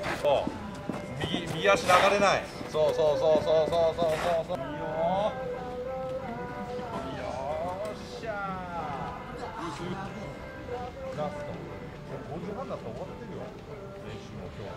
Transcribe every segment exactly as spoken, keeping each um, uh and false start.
そう右右足流れない。そうそうそうそうそうそうそうそう。いいよ。よっしゃー。ラスト。ごじはんだったら終わってるよ。練習も今日。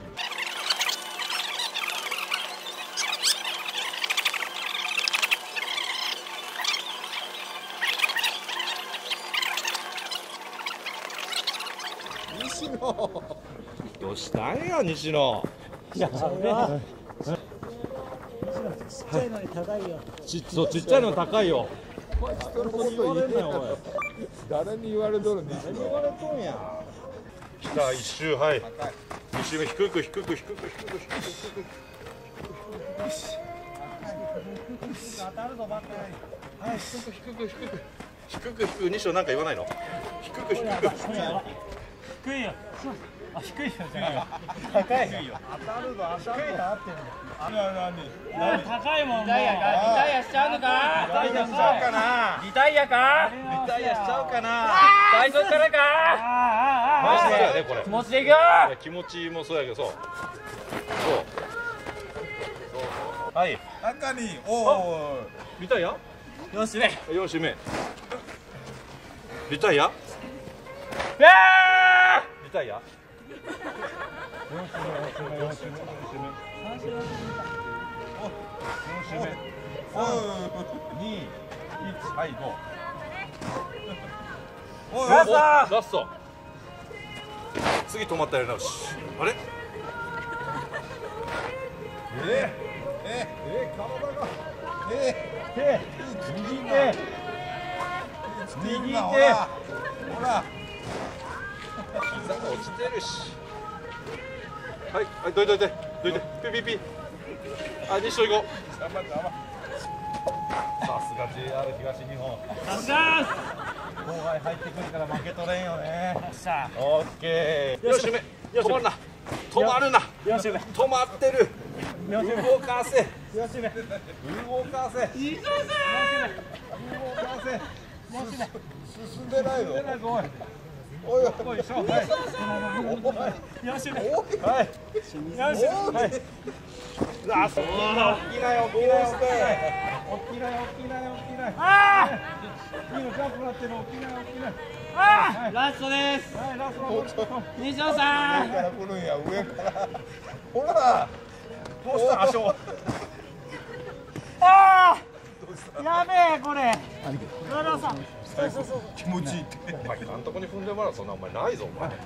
西野。どうしたんや西野。 やべえ。ちっちゃいのに高いよ。 ちっそうちっちゃいの高いよ。 人のこと言えんなよおい。誰に言われとるんです誰に言われとんや。来た一周はい。二周目低く低く低く低く低く低く低く。 当たるぞバッテリー。 はい低く低く低く低く低く西野なんか言わないの。低く低く。 低いよ。あ、低いよじゃないよ。高いよ。 当たるぞ当たるぞ。 合ってる。 何何高いもん。 リタイアか、リタイアしちゃうのか。 リタイアしちゃうかな。 リタイアか。 リタイアしちゃうかな。 最初からか。 マジでだよねこれ。 気持ちでいくよ。 いや気持ちもそうやけどそう。そう。はい。 中におおリタイア？ よしね。 よしめ。リタイア？リタイア？はい、ゴー。ラスト。ラスト。次止まったやり直し。あれ？ えええ体がえ手、右手、 右手ほらほら膝が落ちてるし。はい、はい、どいどいどいどいどいピピピ。あ、西野行こう。 頑張って頑張ってさすが ジェイアール 東日本。 さすが後輩入ってくるから負け取れんよね。 さあ、 オッケー。よしめ。止まるな。止まるな。 よしめ、 止まってる。 よしめ、 動かせ。 よしめ、 動かせ。 いいぞ動かせ。 よしめ、 進んでないの出ないぞおい。 おいおいおいしょ。はい。 よしめ、 おいよしめ、 はい。ラスト。大きなよ大きなよ大きなよ大きなよ大きなよ。 あいいのジャンプなってる大きなよ大きなよ。 あ、あラストです。 はいラスト。 西野さん。 上から来るんや上からほらどうした足を。 あ、やべえこれ。ララさん、そうそうそう。 気持ちいいってお前監督に踏んでもらうそんなお前ないぞお前。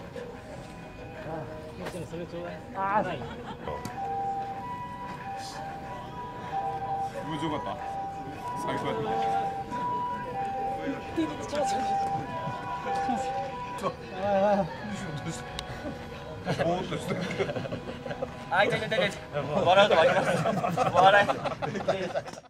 それちょうだい。ああ、ない。 気持ちよかった最高やったぼーっとしてるあ、痛い痛い痛い。笑うと終わります。笑い。